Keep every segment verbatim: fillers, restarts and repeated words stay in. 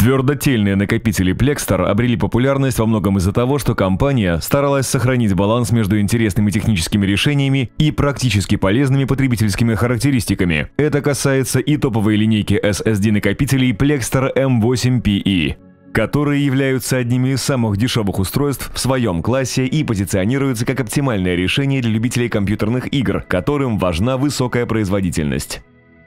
Твердотельные накопители Plextor обрели популярность во многом из-за того, что компания старалась сохранить баланс между интересными техническими решениями и практически полезными потребительскими характеристиками. Это касается и топовой линейки эс эс ди-накопителей Plextor эм восемь пи и, которые являются одними из самых дешевых устройств в своем классе и позиционируются как оптимальное решение для любителей компьютерных игр, которым важна высокая производительность.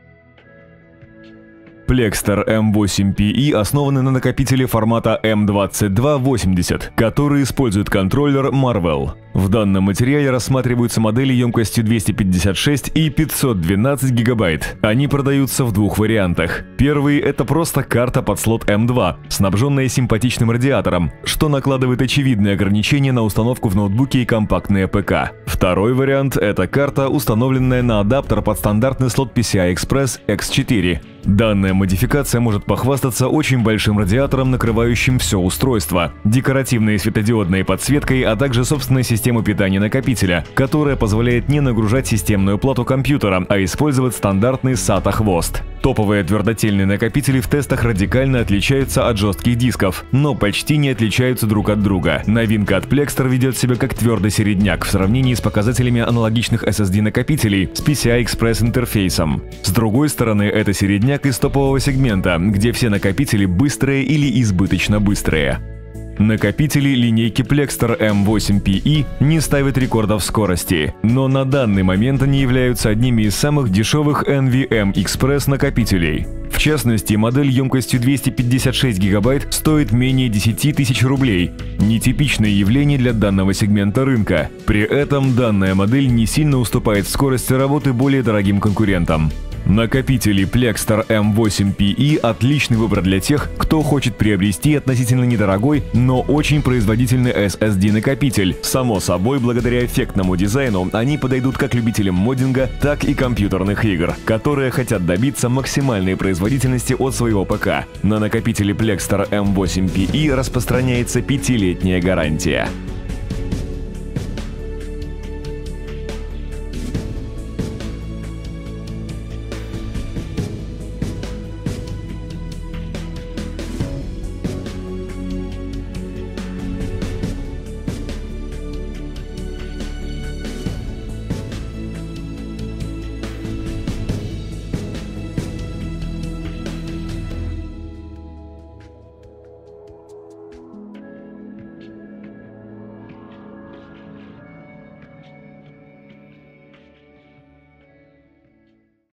Plextor эм восемь пи и основаны на накопителе формата эм двадцать два восемьдесят, который использует контроллер Marvell. В данном материале рассматриваются модели емкостью двести пятьдесят шесть и пятьсот двенадцать гигабайт. Они продаются в двух вариантах. Первый – это просто карта под слот эм два, снабженная симпатичным радиатором, что накладывает очевидные ограничения на установку в ноутбуке и компактные ПК. Второй вариант – это карта, установленная на адаптер под стандартный слот пи си ай-Express икс четыре. Данная модификация может похвастаться очень большим радиатором, накрывающим все устройство, декоративной светодиодной подсветкой, а также собственной системой питания накопителя, которая позволяет не нагружать системную плату компьютера, а использовать стандартный сата-хвост. Топовые твердотельные накопители в тестах радикально отличаются от жестких дисков, но почти не отличаются друг от друга. Новинка от Plextor ведет себя как твердый середняк в сравнении с показателями аналогичных эс эс ди-накопителей с пи си ай-Express интерфейсом. С другой стороны, это середняк из топового сегмента, где все накопители быстрые или избыточно быстрые. Накопители линейки Plextor эм восемь пи и не ставят рекордов скорости, но на данный момент они являются одними из самых дешевых эн ви эм Express накопителей. В частности, модель емкостью двести пятьдесят шесть гигабайт стоит менее десяти тысяч рублей. Нетипичное явление для данного сегмента рынка. При этом данная модель не сильно уступает в скорости работы более дорогим конкурентам. Накопители Plextor эм восемь пи и – отличный выбор для тех, кто хочет приобрести относительно недорогой, но очень производительный эс эс ди-накопитель. Само собой, благодаря эффектному дизайну, они подойдут как любителям моддинга, так и компьютерных игр, которые хотят добиться максимальной производительности от своего ПК. На накопители Plextor эм восемь пи и распространяется пятилетняя гарантия.